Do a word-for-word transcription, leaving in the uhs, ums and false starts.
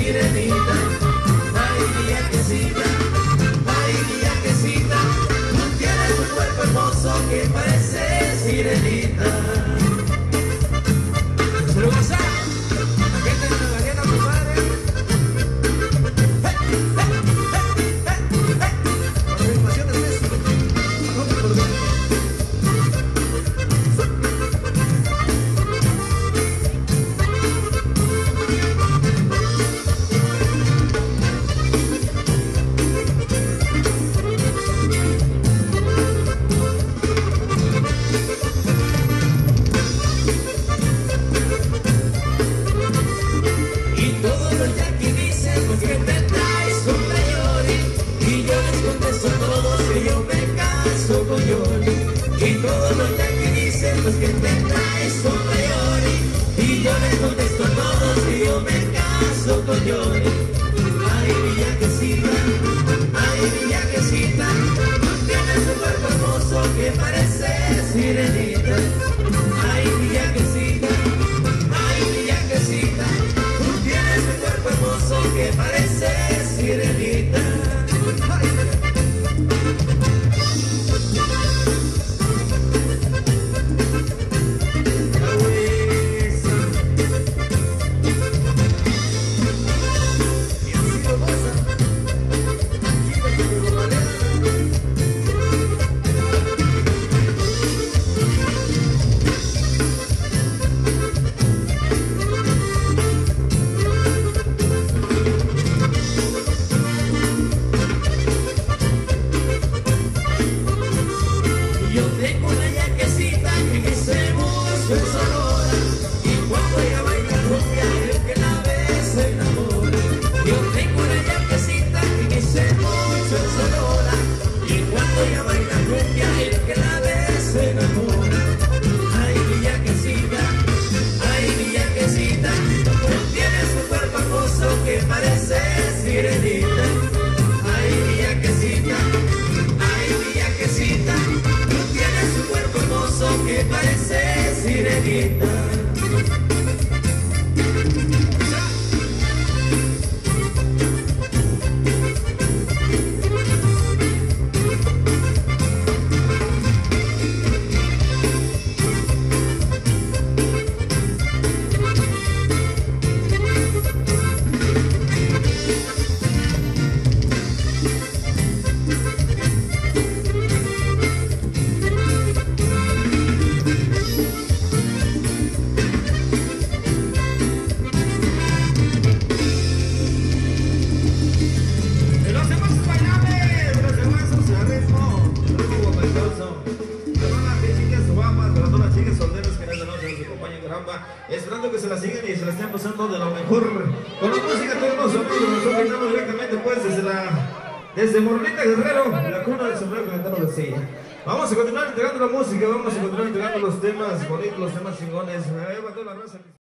sirenita. Ay, mi yaquecita, ay, mi yaquecita, tú tienes un cuerpo hermoso que parece sirenita. Se lo vas a la gente de Magdalena, compadre. ¡Hey, hey, hey, hey, hey! Participaciones de esto. No te acordé. Y todos los yanquis dicen pues que te traes con Yori, y yo les contesto a todos que yo me caso con Yori. Ay, mi yaquecita, ay, mi yaquecita, tú tienes un cuerpo hermoso que parece sirenita. Ay, mi yaquecita, ay, mi yaquecita, tú tienes un cuerpo hermoso que parece sirenita. Ay, esperando que se la sigan y se la estén pasando de lo mejor con la música. Todos los amigos nos están gritando directamente pues desde la desde Morlita Guerrero, la cuna del sombrero cantando de silla. Vamos a continuar entregando la música, vamos a continuar entregando los temas bonitos, los temas chingones.